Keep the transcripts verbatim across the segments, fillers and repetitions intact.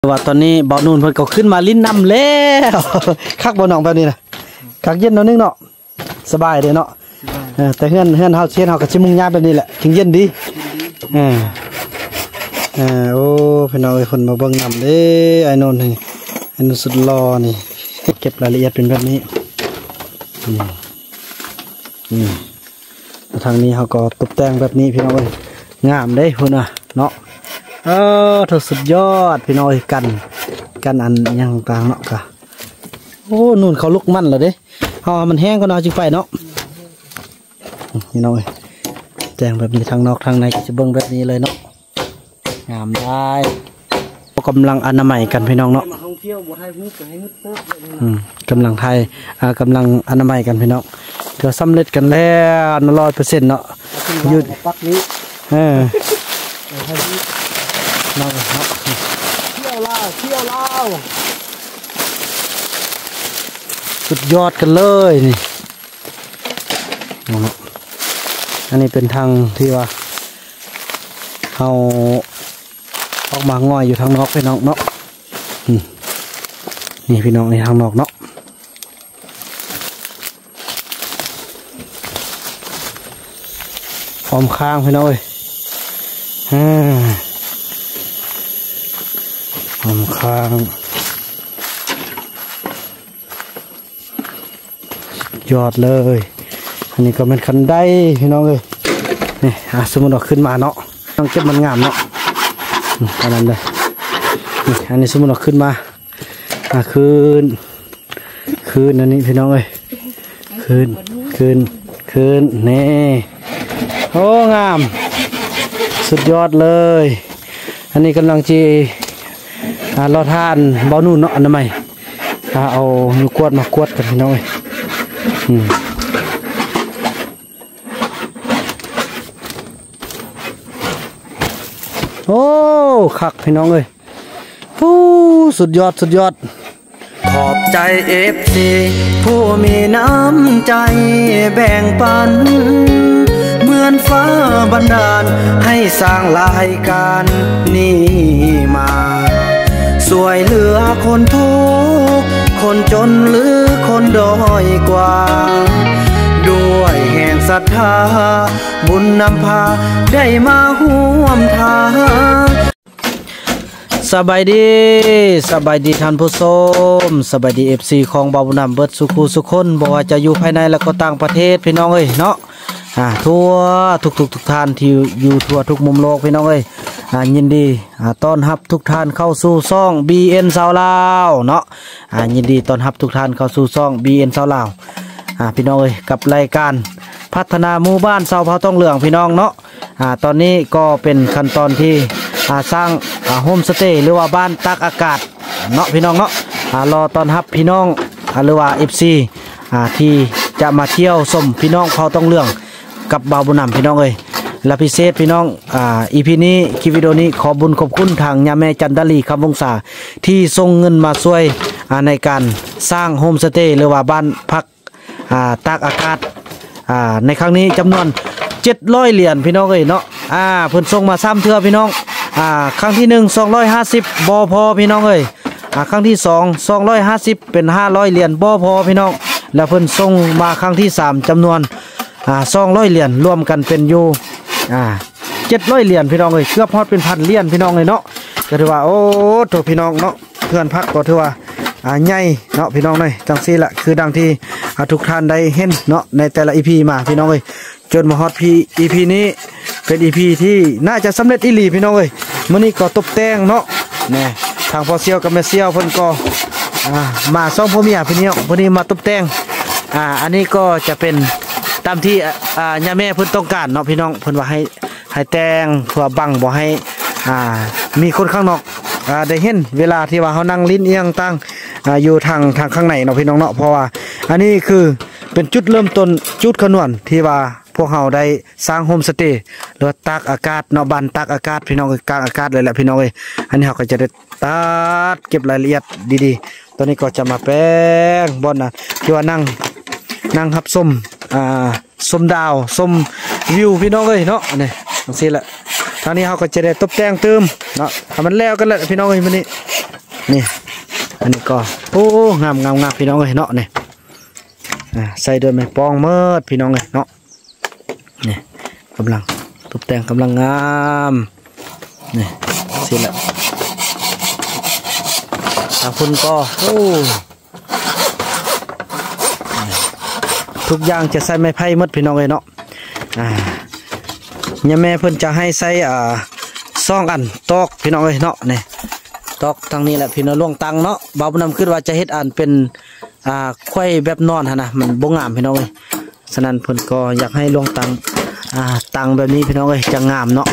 ว่าตอนนี้บ่อนูนเพิ่นก็ขึ้นมาลิ้นน้ำแล้วคักบ่น้องแบบนี้นะคักเย็นเนาะนึงเนาะสบายเด้เนาะเออแต่เฮือนเฮือนเฮาเชียนเฮาก็สิมุ่งยามแบบนี้แหละถึงเย็นดีเออเออโอ้พี่น้องเอ้ยเพิ่นมาเบิ่งน้ำเด้ไอ้นนท์นี่ไอ้นนท์สุดหล่อนี่เก็บรายละเอียดเป็นแบบนี้อืมอืมทางนี้เฮาก็ตกแต่งแบบนี้พี่น้องเอ้ยงามเด้พุ่นน่ะเนาะเออถูกสุดยอดพี่น้อยกันกันอันยังต่างเนาะกะโอ้นู่นเขาลุกมั่นแล้วเด้พอมันแห้งก็นอนจึงไปเนาะพี่น้อยแต่งแบบนี้ทางนอกทางในจะเบิ้งแบบนี้เลยเนาะงามได้กำลังอนามัยกันพี่น้องเนาะกำลังไทยกำลังอนามัยกันพี่น้องก็สำเร็จกันแล้วร้อยเปอร์เซ็นต์เนาะยืดปักนี้เออเราครับเที่ยวล่าเที่ยวล่าสุดยอดกันเลยนี่อันนี้เป็นทางที่ว่าเขาออกมาง่อยอยู่ทางนอกพี่น้องเนาะนี่พี่น้องในทางนอกเนาะพร้อมค้างพี่น้องเอ้ยฮ่าหอมค้างยอดเลยอันนี้ก็เป็นคันได้พี่น้องเลยนี่สมมติเราขึ้นมาเนาะต้องเก็บมันงามเนาะอันนั้นเลยนี่อันนี้สมมติเราขึ้นมาอ่าคืนคืนอันนี้พี่น้องเลยคืนคืนคืนนี่โอ้งามสุดยอดเลยอันนี้กำลังจีรอทานเบานู่นเนาะอันนั้นไหมเอานิ้วกวดมากวดกันพี่น้องโอ้คักพี่น้องเลยผู้สุดยอดสุดยอดขอบใจเอฟซีผู้มีน้ำใจแบ่งปันเหมือนฟ้าบันดาลให้สร้างรายการนี้มาสวยเหลือคนทุกคนจนหรือคนด้อยกว่าด้วยแห่งศรัทธาบุญนำพาได้มาห่วมทางสบายดีสบายดีท่านผู้ชมสบายดีเอฟซีของบ่าวบุญนำเบิดสุขุสุขคนบอกว่าจะอยู่ภายในและก็ต่างประเทศพี่น้องเอ้ยเนาะอ่าทั่วทุกทุกทุกท่านที่อยู่ทั่วทุกมุมโลกพี่น้องเอ้ยอ่ายินดีอ่าต้อนรับทุกท่านเข้าสู่ซ่อง บี เอ็น ชาวลาวเนาะอ่ายินดีต้อนรับทุกท่านเข้าสู่ซ่อง บี เอ็น ชาวลาวอ่าพี่น้องเอ้ยกับรายการพัฒนาหมู่บ้านชาวเผ่าต้องเหลืองพี่น้องเนาะอ่าตอนนี้ก็เป็นขั้นตอนที่อ่าสร้างอ่าโฮมสเตย์หรือว่าบ้านตากอากาศเนาะพี่น้องเนาะอ่ารอต้อนรับพี่น้องอ่าหรือว่า เอฟ ซี อ่าที่จะมาเที่ยวชมพี่น้องเผ่าต้องเหลืองกับบ่าวบุญนำพี่น้องเอ้ยและพิเศษพี่น้องอ่าอีพีนี้คลิปวิดีโอนี้ขอบุญขอบคุณทางยาแม่จันดาลีคำวงศาที่ส่งเงินมาช่วยอ่าในการสร้างโฮมสเตย์หรือว่าบ้านพักอ่าตากอากาศอ่าในครั้งนี้จำนวนเจ็ดร้อยเหรียญพี่น้องเอ้ยเนาะอ่าเพิ่นส่งมาซ้ำเทื่อพี่น้องอ่าครั้งที่หนึ่งสองร้อยห้าสิบบ่พอพี่น้องเอ้ยอ่าครั้งที่สองสองร้อยห้าสิบเป็นห้าร้อยเหรียญบ่พอพี่น้องแล้วเพิ่นส่งมาครั้งที่สามจำนวนอ่าสองร้อยเหรียญรวมกันเป็นอยู่อ่าเจ็ดร้อยเหรียญพี่น้องเลยเกือบพอดเป็นพันเหรียญพี่น้องเลยเนาะก็ถือว่าโอ้โถพี่น้องเนาะเพื่อนพักก็ถือว่าอ่าใหญ่เนาะพี่น้องเลยจังซี่แหละคือดังที่ทุกท่านได้เห็นเนาะในแต่ละอีพีมาพี่น้องเลยจนมาฮอดพีอีพีนี้เป็นอีพีที่น่าจะสำเร็จอีหลีพี่น้องเลยมื้อนี้ก็ตกแต่งเนาะนี่ทางพ่อเซียวกับแม่เซียวเพิ่นก็อ่ามาซ่อมพ่อเมียพี่น้องวันนี้มาตกแต่งอ่าอันนี้ก็จะเป็นตามที่อ่าย่าแม่เพิ่นต้องการเนาะพี่น้องเพิ่นว่าให้ให้แต่งเพื่อบังบ่ให้อ่ามีคนข้างนอกอ่าได้เห็นเวลาที่ว่าเฮานั่งลิ้นเอียงตั้งอ่าอยู่ทางทางข้างในเนาะพี่น้องเนาะเพราะว่าอันนี้คือเป็นจุดเริ่มต้นจุดขนวนที่ว่าพวกเฮาได้สร้างโฮมสเตย์หรือตากอากาศเนาะบ้านตากอากาศพี่น้องกลางอากาศเลยแหละพี่น้องเอ้ยอันนี้เฮาก็จะได้ตัดเก็บรายละเอียดดีๆตอนนี้ก็จะมาแป้งบ่อนน่ะที่ว่านั่งนั่งรับชมอ่าชมดาวชมวิวพี่น้องเอ้ยเนาะนี่จังซี่แหละทางนี้เขาก็จะได้ตบแต่งเติมเนาะทำมันแล้วกันแหละพี่น้องเอ้ยมันนี่นี่อันนี้ก็โอ้งามงามงามพี่น้องเอ้ยเนาะนี่ใส่ด้วยไม้ปองเมิดพี่น้องเอ้ยเนาะนี่กำลังตบแต่งกำลังงามนี่เสร็จแล้วทางคุณก็โอ้ทุกอย่างจะใส่ไม้ไผ่หมดพี่น้องเอ้ยเนาะอ่าเนี่ยแม่เพิ่นจะให้ใส่อ่าซองอันตอกพี่น้องเอ้ยเนาะนี่ตอกทางนี้แหละพี่น้องล่วงตังเนาะบ่าวบุญนำคิดว่าจะเฮ็ดอันเป็นอ่าไข่แบบนอนฮะนะมันบ่งามพี่น้องเอ้ยฉะนั้นเพิ่นก็อยากให้ล่วงตังอ่าตังแบบนี้พี่น้องเอ้ยจะงามเนาะ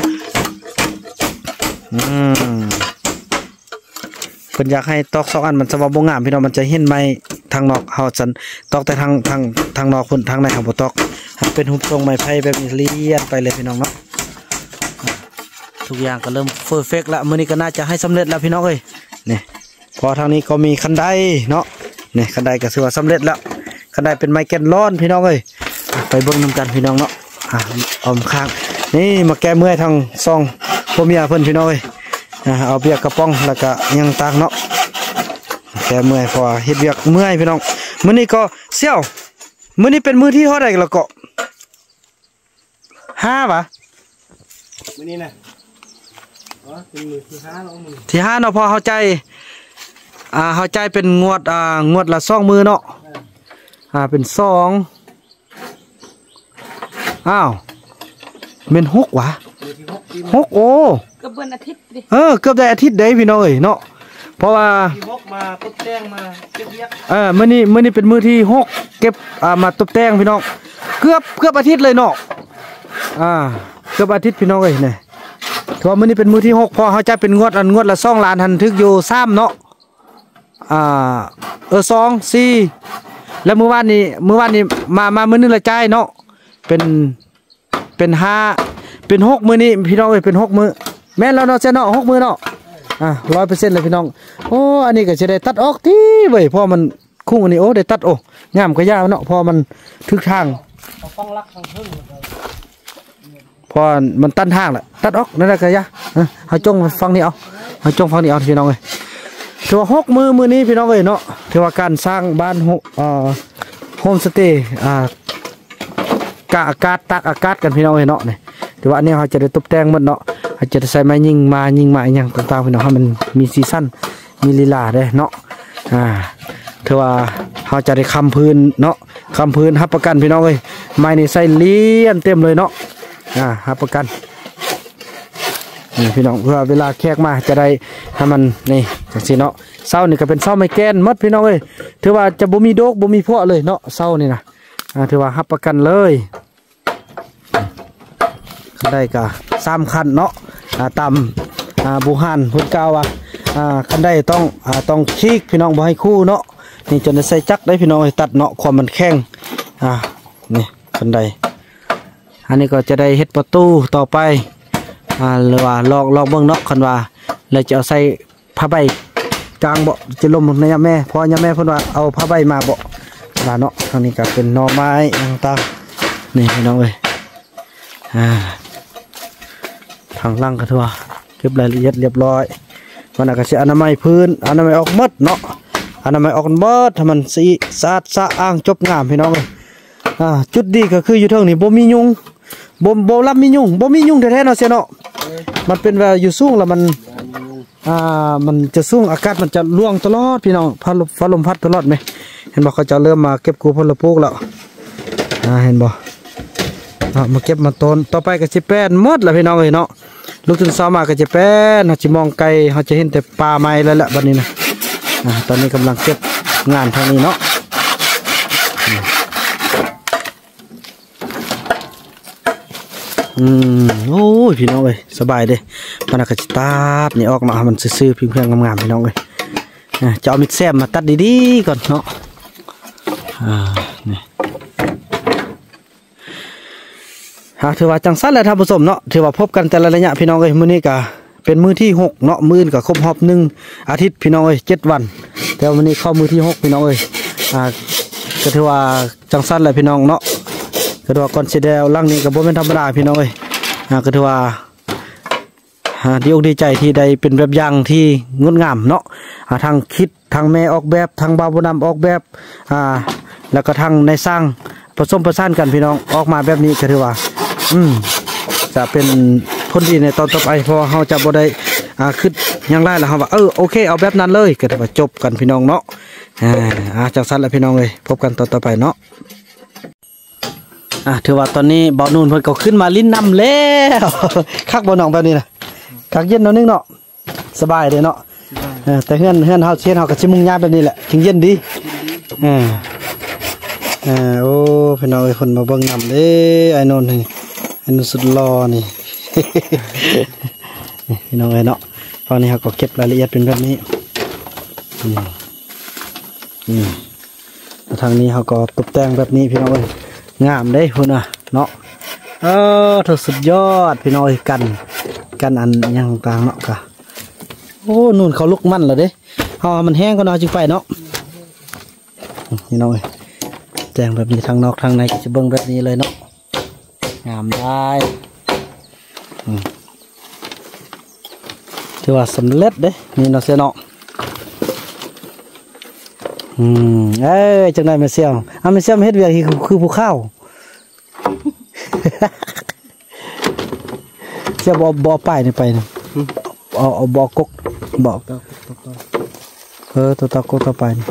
อืมเพิ่นอยากให้ตอกซองอันมันจะว่าบ่งามพี่น้องมันจะเห็นไหมทางนอกเฮาจันตอกแต่ทางทางทางนอกเพิ่นทางในเฮาบ่ตอกเป็นรูปทรงไม้ไผ่แบบนี้เลียนไปเลยพี่น้องเนาะทุกอย่างก็เริ่มเฟอร์เฟกต์แล้วมื้อนี้ก็น่าจะให้สำเร็จแล้วพี่น้องเอ้ยนี่พอทางนี้ก็มีคันไดเนาะนี่คันไดก็ถือว่าสำเร็จแล้วคันไดเป็นไม้แกนร้อนพี่น้องเอ้ยไปเบิ่งนำกันพี่น้องเนาะอ่ะอ้อมข้างนี่มาแก้เมื่อยทางซองพ่อเมียเพิ่นพี่น้องเอ้ยเอาเบียร์กระป๋องแล้วก็ยังตากเนาะแก้เมื่อยพอเฮ็ดเบียกเมื่อยพี่น้องมื้อนี้ก็เสี่ยวมื้อนี้เป็นมื้อที่เท่าใดแล้วก็ห้าปะมื้อนี้นะอ๋อเป็นมื้อที่ห้าแล้วมื้อที่ห้าเนาะพอเข้าใจอ่าเข้าใจเป็นงวดอ่างวดละสองมือเนาะอ่าเป็นสองอ้าวเป็นหกวะหกโอ้เกือบวันอาทิตย์ดิเออเกือบได้อาทิตย์ได้พี่น้องเอ้ยเนาะเพราะว่าที่หกมาตบแต่งมาเก็บเรียกเออมื้อนี้มื้อนี้เป็นมื้อที่หกเก็บอ่ามาตบแต่งพี่น้องเกือบเกือบอาทิตย์เลยเนาะอ่าเกือบอาทิตย์พี่น้องเอ้ยเนี่ยถือว่ามื้อนี้เป็นมื้อที่หกพอเขาจะเป็นงวดอันงวดละสองล้านหันทึกอยู่สามเนาะอ่าเออสองสี่แล้วมื้อวานนี้มื้อวานนี้มามามื้อนึงละจ่ายเนาะเป็นเป็นห้าเป็นหกมื้อนี้พี่น้องเอ้ยเป็นหกมื้อแม่นแล้วเนาะเจ้าเนาะหกมื้อเนาะอ่ะร้อยเปอร์เซ็นต์เลยพี่น้องโอ้อันนี้ก็จะได้ตัดออกที่เว้ยพอมันคุ้งอันนี้โอ้ได้ตัดโอ้งามก็ยาวเนาะพอมันทึกทางฟังรักทางพึ่งพอมันตันทางแหละตัดออกนั่นแหละก็ยะเอาจงฟังนี่เอาเอาจงฟังนี่เอาพี่น้องเลยถือว่าหกมือมือนี้พี่น้องเลยเนาะถือว่าการสร้างบ้านอ่าโฮมสเตย์อ่ากะอากาศตักอากาศกันพี่น้องเลยเนาะเนี่ยถือว่าอันนี้เขาจะได้ตกแต่งหมดเนาะอาจจะใส่ไม้ยิงมายิงมาอย่างต่างๆพี่น้องให้มันมีซีซั่นมีลีลาได้เนาะอ่าถือว่าเขาจะได้คำพื้นเนาะคำพื้นรับประกันพี่น้องเลยไม้นี่ใส่เลี้ยนเต็มเลยเนาะอ่ารับประกันนี่พี่น้องเพื่อเวลาแขกมาจะได้ให้มันนี่จังซี่เนาะเสานี่ก็เป็นเสาไม้แกนมัดพี่น้องเลยถือว่าจะบ่มีโดกบ่มีพวกเลยเนาะเสานี่นะอ่าถือว่ารับประกันเลยได้กะสามคันเนาะอ่าตามอ่าบูฮันพุ่นกาวว่าอ่าคันได้ต้องอ่าต้องชีกพี่น้องบ่ให้คู่เนาะนี่จนได้ใส่จักได้พี่น้องให้ตัดเนาะความมันแข็งอ่านี่คันได้อันนี้ก็จะได้เฮ็ดประตูต่อไปอ่าหรือว่าลอกลอกเบื้องเนาะคันว่าเลยจะเอาใส่ผ้าใบกลางบ่จะลมในยามแม่พอยามแม่เพิ่นว่าเอาผ้าใบมาบ่ลาเนาะทางนี้ก็เป็นหน่อไม้ต่างๆนี่พี่น้องเอ้ยอ่าทางล่างก็ทั่วเก็บรายละเอียดเรียบร้อยวันนั้นก็จะอนามัยพื้นอนามัยออกมดเนาะอนามัยออกมดทำมันสีสะอาดสะอ้างจบงามพี่น้องเลยอ่าจุดดีก็คืออยู่เท่านี้บ่มียุงบ่บ่รับมียุงบ่มียุงแท้ๆเนาะเสียเนาะมันเป็นว่าอยู่สูงแล้วมันอ่ามันจะสูงอากาศมันจะล่วงตลอดพี่น้องพัดลมพัดลมพัดตลอดไหมเห็นบอกเขาจะเริ่มมาเก็บกูพลปลูกแล้วอ่าเห็นบ่มาเก็บมาต้นต่อไปก็จะแป้นหมดแล้วพี่น้องเลยเนาะลูกถึงซ้อมมาก็จะแป้นเขาจะมองไกลเขาจะเห็นแต่ป่าไม้แล้วแหละบัดนี้นะอ่าตอนนี้กำลังเก็บงานทางนี้เนาะอืมโอ้ยพี่น้องเลยสบายเด้มันก็จะตัดนี่ออกมามันซื่อๆเพียงๆงามๆพี่น้องเลยจะเอามิดแซมมาตัดดีๆก่อนเนาะอ่านี่หากถือว่าจังสั้นและท่านผู้ชมเนาะถือว่าพบกันแต่ละระยะพี่น้องเอ้ยมื้อนี้ก็เป็นมื้อที่หกเนาะมื้อก็ครบรอบหนึ่งอาทิตย์พี่น้องเอ้ยเจ็ดวันแต่วันนี้เข้ามื้อที่หกพี่น้องเอ้ยอ่าก็ถือว่าจังสั้นและพี่น้องเนาะก็ถือว่าก่อนสิได้เอาลังนี้ก็บ่แม่นธรรมดาพี่น้องเอ้ยอ่าก็ถือว่าดีอกดีใจที่ได้เป็นแบบอย่างที่งดงามเนาะทางคิดทางแม่ออกแบบทางบ่าวผู้นำออกแบบอ่าแล้วก็ทางในสร้างผสมผสานกันพี่น้องออกมาแบบนี้ก็ถือว่าอืมจะเป็นผลดีในตอนต่อไปเพราะเราจะบ่ได้อ่าคิดอย่างไรแล้วครับว่าเออโอเคเอาแบบนั้นเลยก็ถือว่าจบกันพี่น้องเนาะอ่าจากสั้นแล้วพี่น้องเลยพบกันตอนต่อไปเนาะอ่ะถือว่าตอนนี้บ่าวนูนเพิ่นก็ขึ้นมาลิ้นน้ำแล้วคักบ่น้องแบบนี้นะคักเย็นเนาะนึงเนาะสบายเลยเนาะแต่เฮือนเฮือนเฮาเชียนเฮาก็สิมุ่งยามแบบนี้แหละถึงเย็นดีอ่าอ่าโอ้พี่น้องเอ้ยคนมาเบิ่งน้ำเด้ไอ้นนท์นี่ไอ้นนท์สุดหล่อนี่ พี่น้องเอ้ยเนาะตอนนี้เฮาก็เก็บรายละเอียดเป็นแบบนี้อืมอืมทางนี้เฮาก็ตกแต่งแบบนี้พี่น้องเอ้ยงามเด้พุ่นน่ะเนาะเออเธอสุดยอดพี่น้องเอ้ยกันกันอันยังต่างเนาะกะโอ้นู่นเขาลุกมั่นแล้วเด้เฮามันแห้งก็นอนจึงไปเนาะพี่น้องเอ้ยแต่งแบบนี้ทางนอกทางในก็จะเบิ่งแบบนี้เลยเนาะงามได้ถือว่าสำเร็จเด้นี่เนาะเสียเนาะอืมเอ้ยจังได้มาเสี่ยวเอามาเสี่ยวมาเฮ็ดเวียกคือคือผู้ข้าวเสี่ยวบ่บ่ป้ายนี่ไปนี่เอาเอาบ่กกบ่เออตัวตะกกต่อไปนี่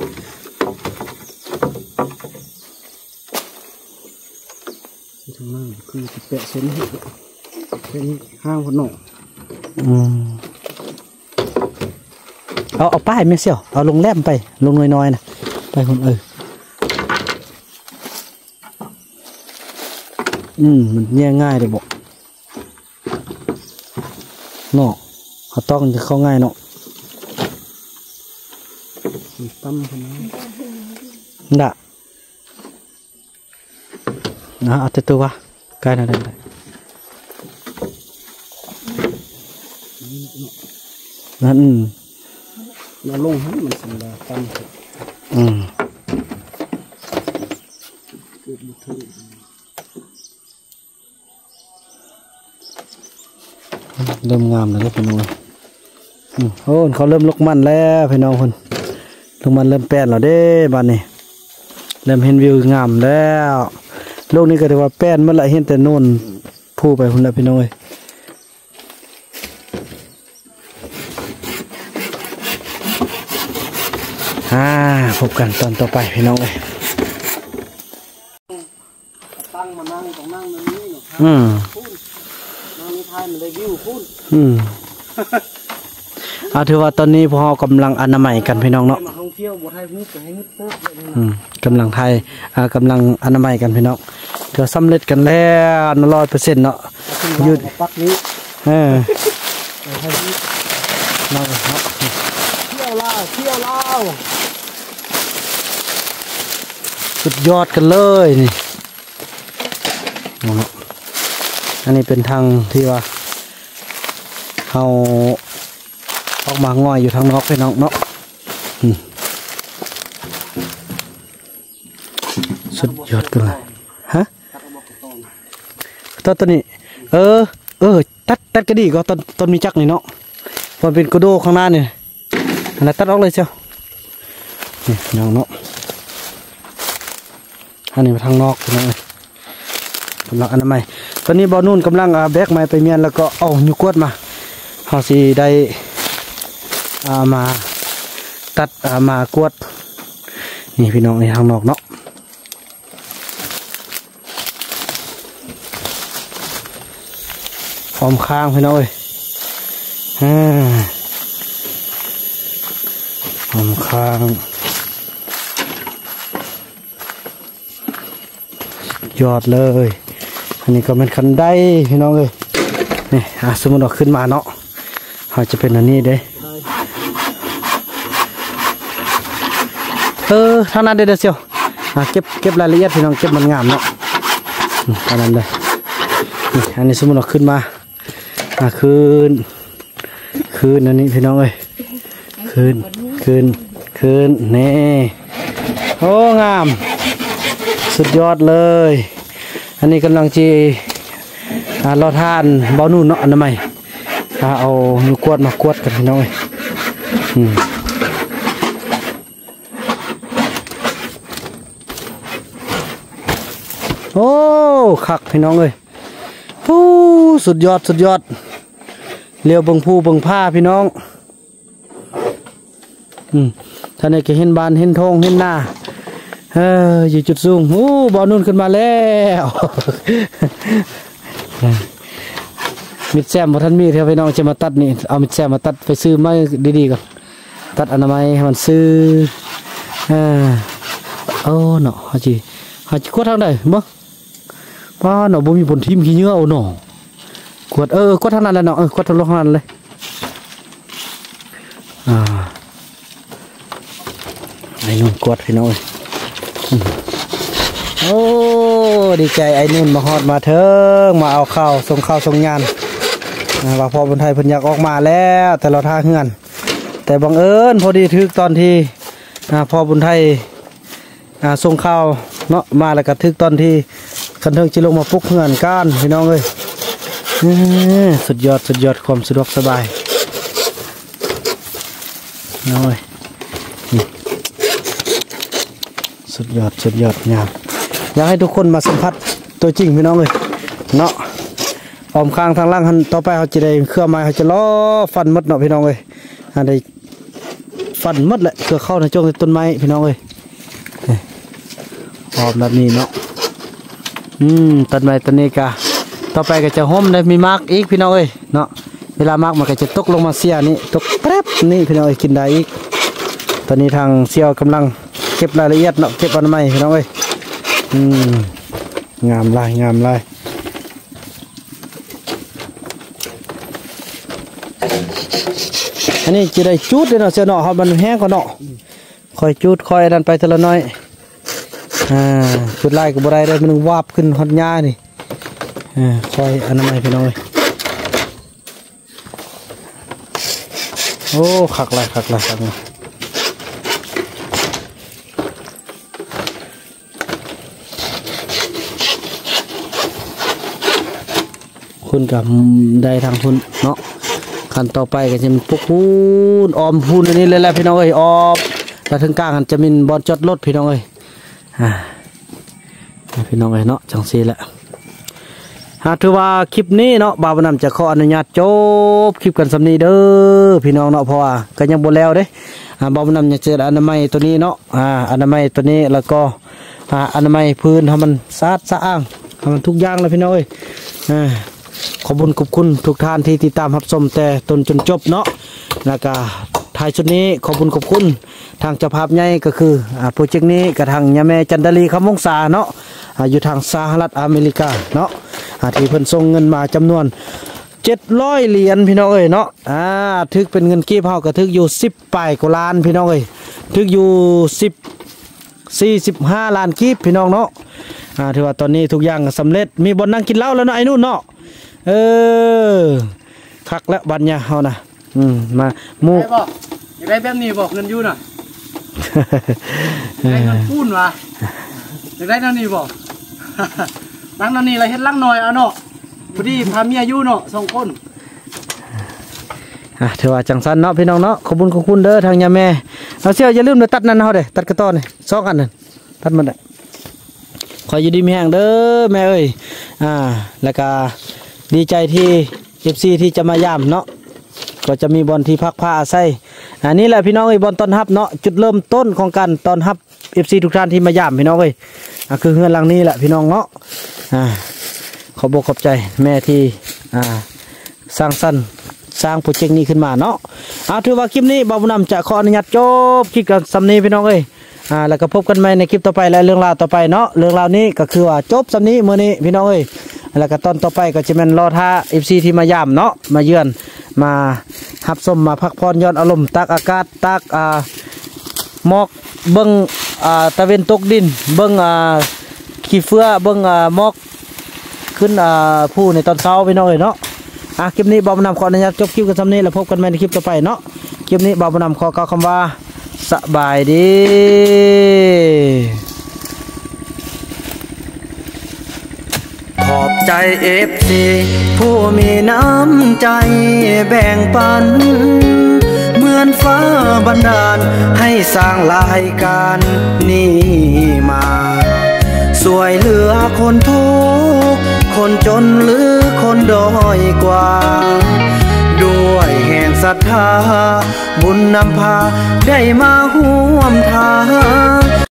ทางนั้นคือสิแปะเส้นเฮ็ดเป็นห้างพุ่นเนาะอืมเอาเอาป้ายแม่เสี่ยวเอาลงแรมไปลงน้อยๆนะไปคนเอออืมมันแย่ง่ายเลยบอกเนาะเขาต้องจะเข้าง่ายเนาะตั้มคนนี้น่ะนะเอาแต่ตัวใกล้นั่นเลยนั่นเราลงให้มันสันดาตั้มอืมเริ่มงามแล้วพี่น้องโอ้เขาเริ่มลุกมันแล้วพี่น้องคนลุกมันเริ่มแป้นแล้วเด้บ้านนี้เริ่มเห็นวิวงามแล้วโลกนี้ก็ถือว่าแป้นเมื่อไรเห็นแต่โน่นผู้ไปคนละพี่น้องเลยอ่าพบกันตอนต่อไปพี่น้องเลยตั้งมานั่งตรงนั่งตรงนี้อืมนั่งในท้ายมันได้วิวพุ่นอืมเอาถือว่าตอนนี้พอกำลังอนามัยกันพี่น้องเนาะอืมกำลังไทยอ่ากำลังอนามัยกันพี่น้องก็สำเร็จกันแล้วร้อยเปอร์เซ็นต์เนาะยืดปักนี้เออเราเที่ยวล่าเที่ยวล่าสุดยอดกันเลยนี่อันนี้เป็นทางที่ว่าเขาออกมาง่อยอยู่ทางนอกพี่น้องเนาะสุดยอดกันเลยฮะตอนตอนนี้เออเออตัดตัดกระดีก็ตอนตอนมีจักนี่เนาะตอนเป็นกระโดข้างหน้าเนี่ยอะไรตัดออกเลยเชียวนี่น้องเนาะอันนี้ไปทางนอกพี่น้องเลยกำลังอนามัยตอนนี้บอลนุ่นกำลังแบกไม้ไปเมียนแล้วก็เอานิ้วกวดมาเขาสิได้มาตัดมากวดนี่พี่น้องในทางนอกเนาะพร้อมค้างพี่น้องเอ้ยพร้อมค้างยอดเลยอันนี้ก็เป็นคันได้พี่น้องเอ้ยนี่สมมติเราขึ้นมาเนาะเขาจะเป็นอันนี้เด้เออเท่านั้นเด้อเชียวเก็บเก็บรายละเอียดพี่น้องเก็บมันงามเนาะเท่านั้นเลยนี่อันนี้สมมติเราขึ้นมาคืนคืนอันนี้พี่น้องเอ้ยคืนคืนคืนนี่โอ้งามสุดยอดเลยอันนี้กำลังจีรอทานเบานุ่นเนาะอันนั้นไหมเอานิ้วกวดมากวดกันพี่น้องอืมโอ้คักพี่น้องเอ้ยผู้สุดยอดสุดยอดเลี้ยวเบิ่งผู้เบิ่งผ้าพี่น้องอืมท่านนี้ก็เห็นบ้านเห็นทงเห็นหน้าเอออยู่จุดสูงโอ้บอลนุ่นขึ้นมาแล้วมิดแซมบ่ทันมีเถอะพี่น้องจะมาตัดนี่เอามิดแซมมาตัดไปซื้อไม้ดีๆก่อนตัดอนามัยให้มันซื้ออ่าโอ้เนาะฮะจีฮะจีกวดทางใดบ่ป้าเนาะบ่มีผลทิ่มขี้เหงื่อเอาเนาะกวดเออกวดทางนั้นแหละเนาะเออกวดทางลงทางนั้นเลยอ่าไอ้นุ่นกวดพี่น้องโอ้ดีใจไอ้นุ่นมาฮอดมาเถิงมาเอาข้าวส่งข้าวส่งงานว่าพอบนไทยเพิ่นอยากออกมาแล้วแต่เราท่าเฮือนแต่บังเอิญพอดีทึกตอนที่พอบนไทยส่งข้าวเนาะมาแล้วก็ทึกตอนที่คันเทิงจิลงมาปุ๊กเฮือนก้านพี่น้องเอ้ยสุดยอดสุดยอดความสะดวกสบายน้อยสุดยอดสุดยอดงามอยากให้ทุกคนมาสัมผัสตัวจริงพี่น้องเลยเนาะออมข้างทางล่างหันต่อไปเขาจะได้เครื่องไม้เขาจะล้อฟันมดเนาะพี่น้องเลยอันใดฟันมดแหละเครือเข้าในช่วงต้นไม้พี่น้องเลยออมแบบนี้เนาะอืมต้นไม้ต้นนี้กะต่อไปก็จะห่มได้มีมากอีกพี่น้องเลยเนาะเวลามากมันก็จะตกลงมาเสียนี่ตกแป๊บนี่พี่น้องเลยกินได้อีกตอนนี้ทางเสี่ยวกำลังเก็บรายละเอียดเนาะเก็บอนามัยพี่น้องเอ้ยอืมงามลายงามลายอันนี้จะได้จูดเลยเนาะเสียเนาะเขามันแห้งก่อนเนาะคอยจูดคอยดันไปทีละน้อยอ่าจุดลายกับบัวได้มันวาบขึ้นหอดหญ้านี่อ่าคอยอนามัยพี่น้องเอ้ยโอ้ขักลายขักลายขักลายคุณกับได้ทางคุณเนาะขั้นต่อไปก็จะมีพวกพูนออมพูนอันนี้เลยแหละพี่น้องเอ้ยออมแล้วถึงกลางจะมีบอลจอดรถพี่น้องเอ้ยอ่าพี่น้องเอ้ยเนาะจังซีแหละหากถือว่าคลิปนี้เนาะบ่าวนำจะขออนุญาตจบคลิปกันสำนีเด้อพี่น้องเนาะเพราะว่าก็ยังบ่แล้วเด้อ่าบ่าวนำจะเจออนามัยตัวนี้เนาะอ่าอนามัยตัวนี้แล้วก็อ่าอนามัยพื้นให้มันสะอาดสะอ้างให้มันทุกอย่างเลยพี่น้องเอ้ยอ่าขอบคุณขอบคุณทุกท่านที่ติดตามรับชมแต่ต้นจนจบเนาะแล้วก็ท้ายชุดนี้ขอบคุณขอบคุณทางเจ้าภาพใหญ่ก็คือโปรเจกต์นี้กับทางยาแม่จันดาลีคำวงศาเนาะอยู่ทางสหรัฐอเมริกาเนาะที่เพิ่นส่งเงินมาจำนวนเจ็ดร้อยเหรียญพี่น้องเอ้ยเนาะอ่าทึกเป็นเงินกีบเฮาก็ทึกอยู่สิบปลายกว่าล้านพี่น้องเอ้ยทึกอยู่สิบสี่สิบห้าล้านกีบพี่น้องเนาะอ่าถือว่าตอนนี้ทุกอย่างสำเร็จมีบนนั่งกินเหล้าแล้วเนาะไอ้นู่นเนาะเออคักแล้วบัญญัติเฮานะอืมมาหมูได้บอกอยากได้แบบนี้บอกเงินยูน่ะได้เงินพูนวะอยากได้นั่นนี่บอกลังนั่นนี่อะไรเฮ็ดลังหน่อยเอาเนาะพอดีพาเมียยูเนาะสองคนอ่ะถือว่าจังสันเนาะพี่น้องเนาะขอบคุณขอบคุณเด้อทางยาแม่เราเชื่ออย่าลืมเลยตัดนั่นเฮาเด้ตัดกระต้อนนี่สองอันนั่นตัดมันได้ขออยู่ดีมีแห่งเด้อแม่เอ้ยอ่าแล้วก็ดีใจที่เอฟซีที่จะมาย่ำเนาะก็จะมีบอลที่พักผ้าอาศัยอันนี้แหละพี่น้องเอ้ยบอลต้นฮับเนาะจุดเริ่มต้นของการต้นฮับเอฟซีทุกท่านที่มาย่ำพี่น้องเอ้ยอ่ะคือเฮือนหลังนี้แหละพี่น้องเนาะอ่าขอบอกขอบใจแม่ที่อ่าสร้างสรรค์สร้างโปรเจกต์นี้ขึ้นมาเนาะเอาถือว่าคลิปนี้บ่าวนำจะขออนุญาตจบคลิปกันสำนีพี่น้องเอ้ยอ่าแล้วก็พบกันใหม่ในคลิปต่อไปและเรื่องราวต่อไปเนาะเรื่องราวนี้ก็คือว่าจบสำนีเมื่อนี้พี่น้องเอ้ยแล้วก็ตอนต่อไปก็จะเป็นรอท่าเอฟซีที่มาย่ำเนาะมาเยือนมาหับสมมาพักผ่อนย้อนอารมณ์ตักอากาศตักอ่าหมอกเบิ้งอ่าตะเวนตกดินเบิ้งอ่าขี้เฟื่อเบิ้งอ่าหมอกขึ้นอ่าผู้ในตอนเช้าพี่น้องเอ้ยเนาะอ่ะคลิปนี้บ่าวนำขออนุญาตจบคลิปกันสำนีแล้วพบกันใหม่ในคลิปต่อไปเนาะคลิปนี้บ่าวนำขอกล่าวคำว่าสบายดีขออบใจเอฟซีผู้มีน้ำใจแบ่งปันเหมือนฟ้าบันดาลให้สร้างรายการนี้มาสวยเหลือคนทุกข์คนจนหรือคนด้อยกว่าด้วยแห่งศรัทธาบุญนำพาได้มาห่วมทาง